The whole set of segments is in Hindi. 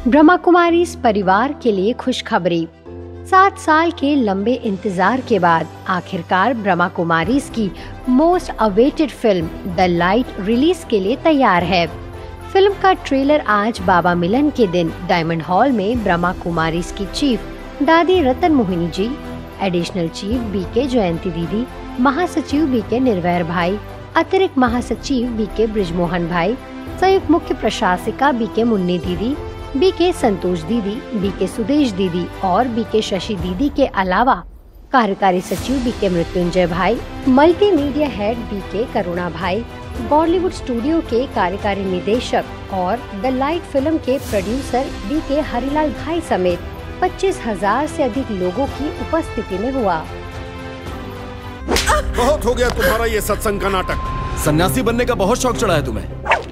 ब्रह्मा कुमारीज परिवार के लिए खुशखबरी। 7 साल के लंबे इंतजार के बाद आखिरकार ब्रह्मा कुमारीज की most awaited film the light release के लिए तैयार है। फिल्म का ट्रेलर आज बाबा मिलन के दिन डायमंड हॉल में ब्रह्मा कुमारीज की chief Dadi Ratan Mohini ji, additional chief BK Jayanti Didi, महासचिव बीके निर्वैर भाई, अतिरिक्त महासचिव बीके ब्रिजमोहन भाई, संयुक्त मुख्य प्रशासिका बीके मुन्नी दीदी, बीके संतोष दीदी, बीके सुदेश दीदी और बीके शशि दीदी के अलावा कार्यकारी सचिव बीके मृत्युंजय भाई, मल्टीमीडिया हेड बीके करुणा भाई, बॉलीवुड स्टूडियो के कार्यकारी निदेशक और द लाइट फिल्म के प्रोड्यूसर बीके हरिलाल भाई समेत 25,000 से अधिक लोगों की उपस्थिति में हुआ। बहुत हो गया तुम्हारा ये सत्संग का नाटक। सन्यासी बनने का बहुत शौक चढ़ा है तुम्हें।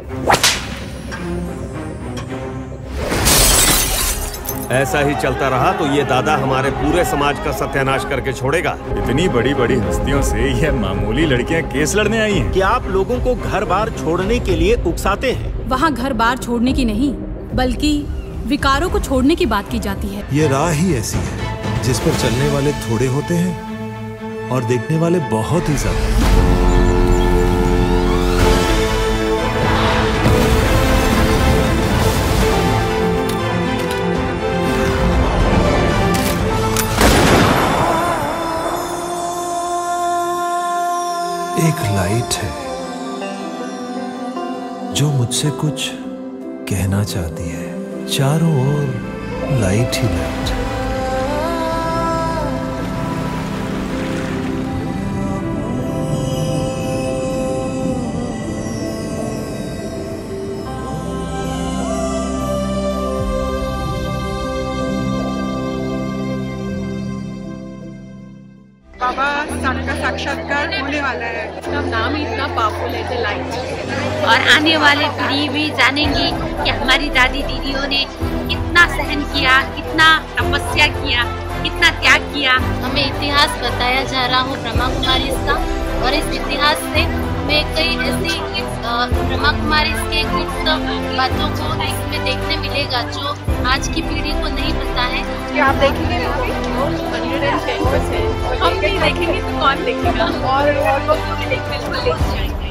ऐसा ही चलता रहा तो ये दादा हमारे पूरे समाज का सत्यानाश करके छोड़ेगा। इतनी बड़ी बड़ी हस्तियों से यह मामूली लड़कियां केस लड़ने आई हैं। क्या आप लोगों को घर बार छोड़ने के लिए उकसाते हैं? वहाँ घर बार छोड़ने की नहीं, बल्कि विकारों को छोड़ने की बात की जाती है। ये राह ही ऐसी है जिस पर चलने वाले थोड़े होते हैं और देखने वाले बहुत ही ज्यादा। एक लाइट है जो मुझसे कुछ कहना चाहती है। चारों ओर लाइट ही लाइट। बाबा का साक्षात्कार होने वाला है। इसका नाम ही इतना पावरफुल है, द लाइट। और आने वाले पीढ़ी भी जानेंगी कि हमारी दादी दीदियों ने कितना सहन किया, कितना तपस्या किया, कितना त्याग किया। हमें इतिहास बताया जा रहा हो ब्रह्मा कुमारी का, और इस इतिहास से हमें कई ऐसी ब्रह्मा कुमारी के बातों को इसमें देखने मिलेगा जो आज की पीढ़ी को नहीं पता है। क्या आप देखेंगे? 110%। हम नहीं देखेंगे तो कौन देखेगा? और लोगों को देखने को ले जाएंगे।